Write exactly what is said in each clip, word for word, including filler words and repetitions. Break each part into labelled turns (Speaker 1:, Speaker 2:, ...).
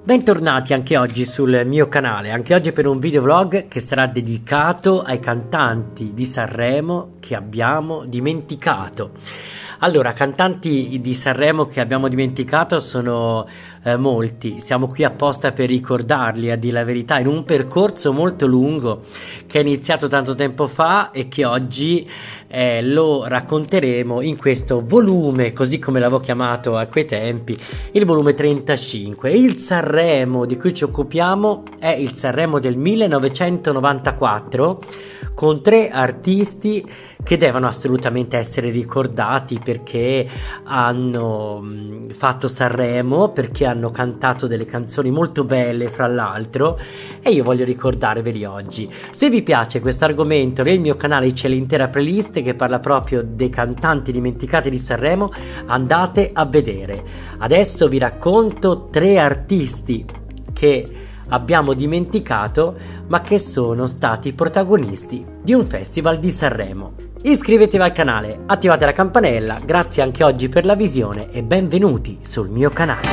Speaker 1: Bentornati anche oggi sul mio canale, anche oggi per un videovlog che sarà dedicato ai cantanti di Sanremo che abbiamo dimenticato. Allora, cantanti di Sanremo che abbiamo dimenticato sono eh, molti, siamo qui apposta per ricordarli, a dire la verità, in un percorso molto lungo che è iniziato tanto tempo fa e che oggi eh, lo racconteremo in questo volume, così come l'avevo chiamato a quei tempi, il volume trentacinque. Il Sanremo di cui ci occupiamo è il Sanremo del millenovecentonovantaquattro, con tre artisti che devono assolutamente essere ricordati perché hanno mh, fatto Sanremo, perché hanno cantato delle canzoni molto belle fra l'altro, e io voglio ricordarveli oggi. Se vi piace questo argomento, nel mio canale c'è l'intera playlist che parla proprio dei cantanti dimenticati di Sanremo, andate a vedere. Adesso vi racconto tre artisti che abbiamo dimenticato ma che sono stati protagonisti di un festival di Sanremo. Iscrivetevi al canale, attivate la campanella, grazie anche oggi per la visione e benvenuti sul mio canale.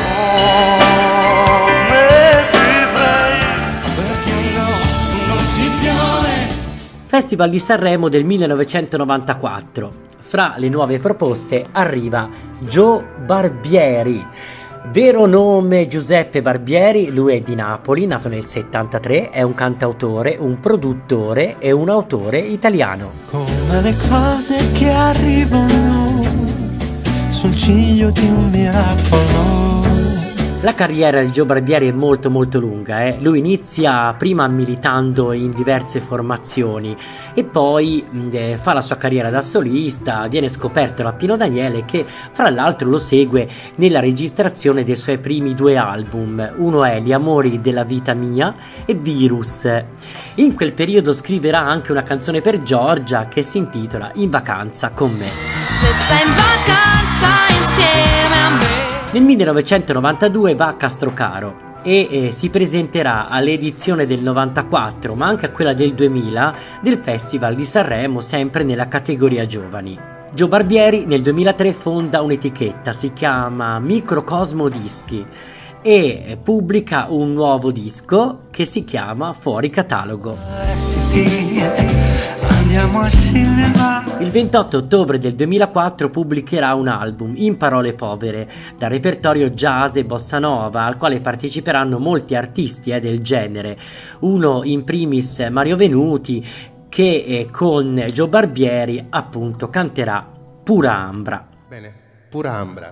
Speaker 1: Festival di Sanremo del millenovecentonovantaquattro. Fra le nuove proposte arriva Gio Barbieri. Vero nome Giuseppe Barbieri, lui è di Napoli, nato nel settantatré, è un cantautore, un produttore e un autore italiano.
Speaker 2: Come le cose che arrivano sul ciglio di un miracolo.
Speaker 1: La carriera di Gio Barbieri è molto molto lunga, eh? Lui inizia prima militando in diverse formazioni e poi eh, fa la sua carriera da solista, viene scoperto da Pino Daniele che fra l'altro lo segue nella registrazione dei suoi primi due album, uno è Gli amori della vita mia e Virus. In quel periodo scriverà anche una canzone per Giorgia che si intitola In vacanza con me.
Speaker 3: Se sei in vacanza insieme a me.
Speaker 1: Nel millenovecentonovantadue va a Castrocaro e eh, si presenterà all'edizione del novantaquattro, ma anche a quella del duemila, del Festival di Sanremo, sempre nella categoria giovani. Gio Barbieri nel duemilatré fonda un'etichetta, si chiama Microcosmo Dischi, e eh, pubblica un nuovo disco che si chiama Fuori Catalogo.
Speaker 2: Andiamo al cinema.
Speaker 1: Il ventotto ottobre del duemilaquattro pubblicherà un album, In parole povere, dal repertorio jazz e bossa nova, al quale parteciperanno molti artisti eh, del genere. Uno in primis Mario Venuti, che eh, con Gio Barbieri appunto canterà Pura Ambra.
Speaker 4: Bene, Pura Ambra.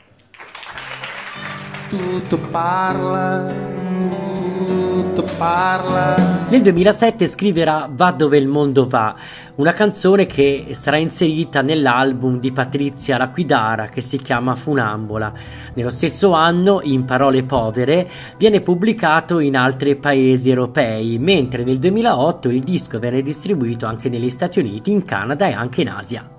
Speaker 4: Tutto parla, tutto parla.
Speaker 1: Nel duemilasette scriverà Va dove il mondo va, una canzone che sarà inserita nell'album di Patrizia Laquidara che si chiama Funambola. Nello stesso anno, In parole povere, viene pubblicato in altri paesi europei, mentre nel duemilaotto il disco viene distribuito anche negli Stati Uniti, in Canada e anche in Asia.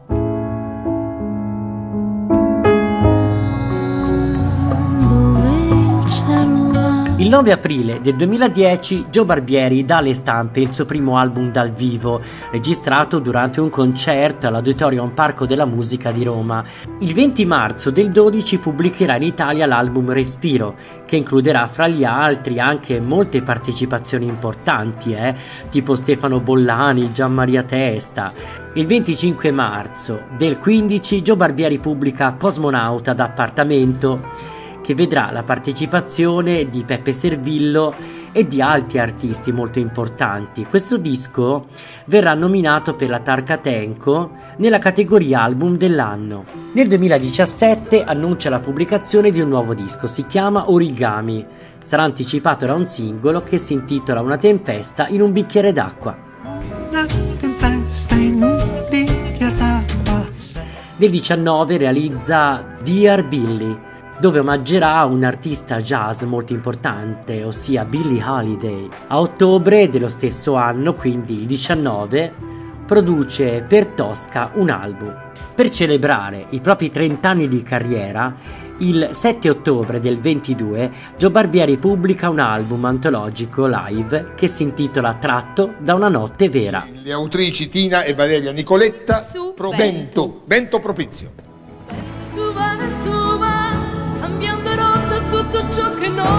Speaker 1: Il nove aprile del duemiladieci Gio Barbieri dà alle stampe il suo primo album dal vivo, registrato durante un concerto all'Auditorium Parco della Musica di Roma. Il venti marzo del dodici pubblicherà in Italia l'album Respiro, che includerà fra gli altri anche molte partecipazioni importanti, eh, tipo Stefano Bollani, Gianmaria Testa. Il venticinque marzo del quindici Gio Barbieri pubblica Cosmonauta d'appartamento, che vedrà la partecipazione di Peppe Servillo e di altri artisti molto importanti. Questo disco verrà nominato per la Tarkatenko nella categoria album dell'anno. Nel duemiladiciassette annuncia la pubblicazione di un nuovo disco, si chiama Origami. Sarà anticipato da un singolo che si intitola Una tempesta in un bicchiere d'acqua.
Speaker 2: Una tempesta in un bicchiere d'acqua.
Speaker 1: Nel diciannove realizza Dear Billy, dove omaggerà un artista jazz molto importante, ossia Billie Holiday. A ottobre dello stesso anno, quindi il diciannove, produce per Tosca un album. Per celebrare i propri trenta anni di carriera, il sette ottobre del ventidue, Gio Barbieri pubblica un album antologico live che si intitola Tratto da una notte vera.
Speaker 4: Le autrici Tina e Valeria Nicoletta,
Speaker 3: Su
Speaker 4: pro
Speaker 3: vento.
Speaker 4: vento, vento propizio.
Speaker 3: Tu va, tu va, cambiando rotta tutto ciò che noi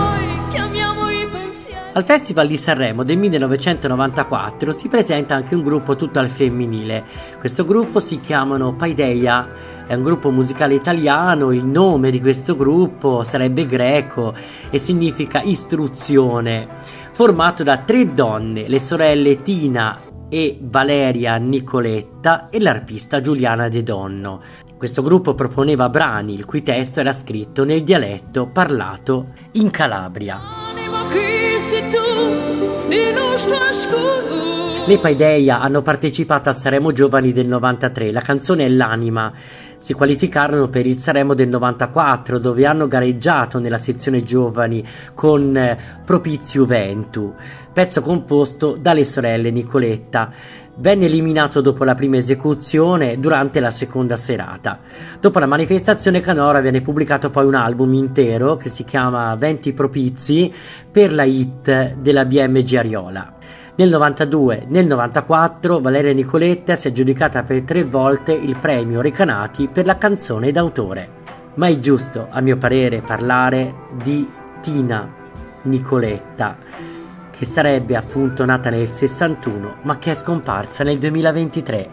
Speaker 3: chiamiamo i pensieri.
Speaker 1: Al Festival di Sanremo del millenovecentonovantaquattro si presenta anche un gruppo tutto al femminile. Questo gruppo si chiamano Paideia, è un gruppo musicale italiano, il nome di questo gruppo sarebbe greco e significa istruzione, formato da tre donne, le sorelle Tina e Valeria Nicoletta e l'arpista Giuliana De Donno. Questo gruppo proponeva brani il cui testo era scritto nel dialetto parlato in Calabria. Le Paideia hanno partecipato a Sanremo Giovani del novantatré, la canzone è L'anima. Si qualificarono per il Sanremo del novantaquattro, dove hanno gareggiato nella sezione giovani con Propizio Ventu, pezzo composto dalle sorelle Nicoletta. Venne eliminato dopo la prima esecuzione durante la seconda serata. Dopo la manifestazione canora viene pubblicato poi un album intero che si chiama Venti Propizi per la hit della B M G Ariola. Nel novantadue, nel novantaquattro Valeria Nicoletta si è aggiudicata per tre volte il premio Recanati per la canzone d'autore. Ma è giusto, a mio parere, parlare di Tina Nicoletta, che sarebbe appunto nata nel sessantuno ma che è scomparsa nel duemilaventitré.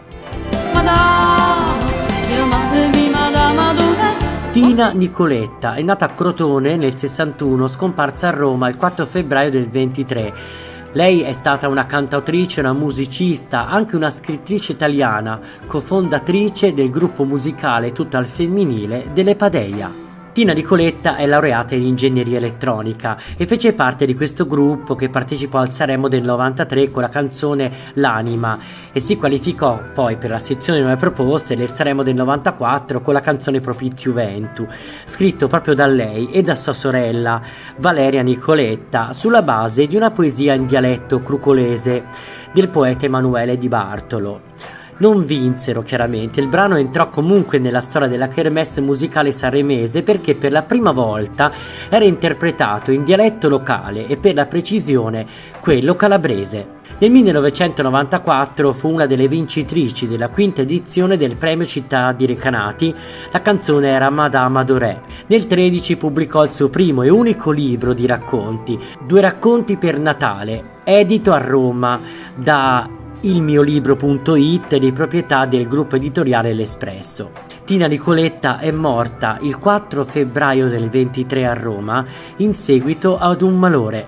Speaker 1: Tina Nicoletta è nata a Crotone nel sessantuno, scomparsa a Roma il quattro febbraio del ventitré. Lei è stata una cantautrice, una musicista, anche una scrittrice italiana, cofondatrice del gruppo musicale tutto al femminile delle Paideia. Tina Nicoletta è laureata in ingegneria elettronica e fece parte di questo gruppo che partecipò al Sanremo del novantatré con la canzone L'anima e si qualificò poi per la sezione nuove proposte del Sanremo del novantaquattro con la canzone Propizio Ventu, scritto proprio da lei e da sua sorella Valeria Nicoletta sulla base di una poesia in dialetto crucolese del poeta Emanuele Di Bartolo. Non vinsero chiaramente, il brano entrò comunque nella storia della kermesse musicale sanremese perché per la prima volta era interpretato in dialetto locale e per la precisione quello calabrese. Nel millenovecentonovantaquattro fu una delle vincitrici della quinta edizione del premio Città di Recanati, la canzone era Madama Dorè. Nel tredici pubblicò il suo primo e unico libro di racconti, Due racconti per Natale, edito a Roma da il mio libro punto it di proprietà del gruppo editoriale L'Espresso. Tina Nicoletta è morta il quattro febbraio del ventitré a Roma in seguito ad un malore.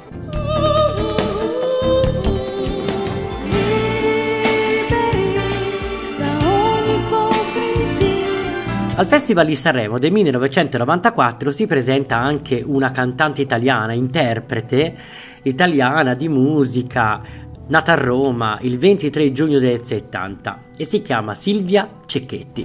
Speaker 1: Al Festival di Sanremo del millenovecentonovantaquattro si presenta anche una cantante italiana, interprete italiana di musica, nata a Roma il ventitré giugno del settanta e si chiama Silvia Cecchetti.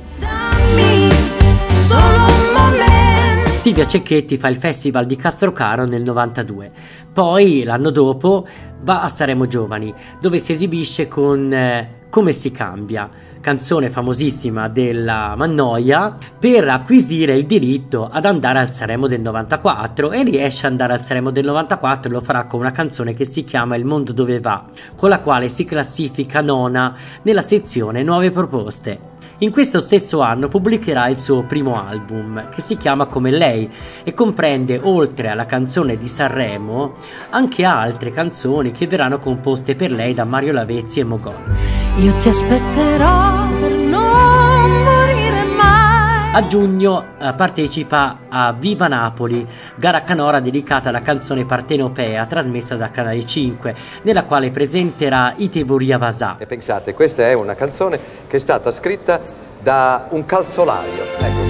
Speaker 1: Silvia Cecchetti fa il Festival di Castrocaro nel novantadue, poi l'anno dopo va a Sanremo Giovani dove si esibisce con eh, Come si cambia, canzone famosissima della Mannoia, per acquisire il diritto ad andare al Sanremo del novantaquattro e riesce ad andare al Sanremo del novantaquattro e lo farà con una canzone che si chiama Il mondo dove va, con la quale si classifica nona nella sezione nuove proposte. In questo stesso anno pubblicherà il suo primo album, che si chiama Come lei e comprende, oltre alla canzone di Sanremo, anche altre canzoni che verranno composte per lei da Mario Lavezzi e Mogol.
Speaker 3: Io ti aspetterò per non morire mai.
Speaker 1: A giugno eh, partecipa a Viva Napoli, gara canora dedicata alla canzone Partenopea, trasmessa da Canale cinque, nella quale presenterà Itevoria Vasà.
Speaker 5: E pensate, questa è una canzone che è stata scritta da un calzolaio. Ecco.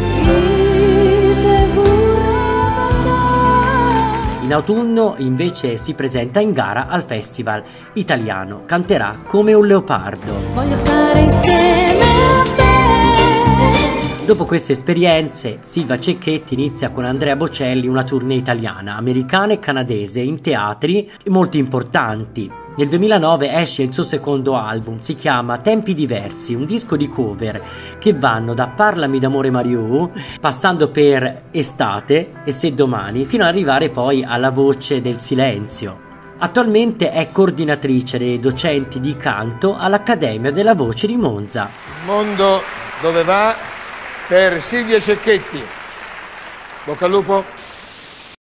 Speaker 1: In autunno invece si presenta in gara al Festival Italiano, canterà Come un leopardo.
Speaker 3: Voglio stare insieme a te.
Speaker 1: Dopo queste esperienze, Silvia Cecchetti inizia con Andrea Bocelli una tournée italiana, americana e canadese in teatri molto importanti. Nel duemilanove esce il suo secondo album, si chiama Tempi diversi, un disco di cover che vanno da Parlami d'amore Mariù, passando per Estate e Se domani, fino ad arrivare poi alla Voce del silenzio. Attualmente è coordinatrice dei docenti di canto all'Accademia della Voce di Monza.
Speaker 4: Mondo dove va per Silvia Cecchetti. Bocca al lupo.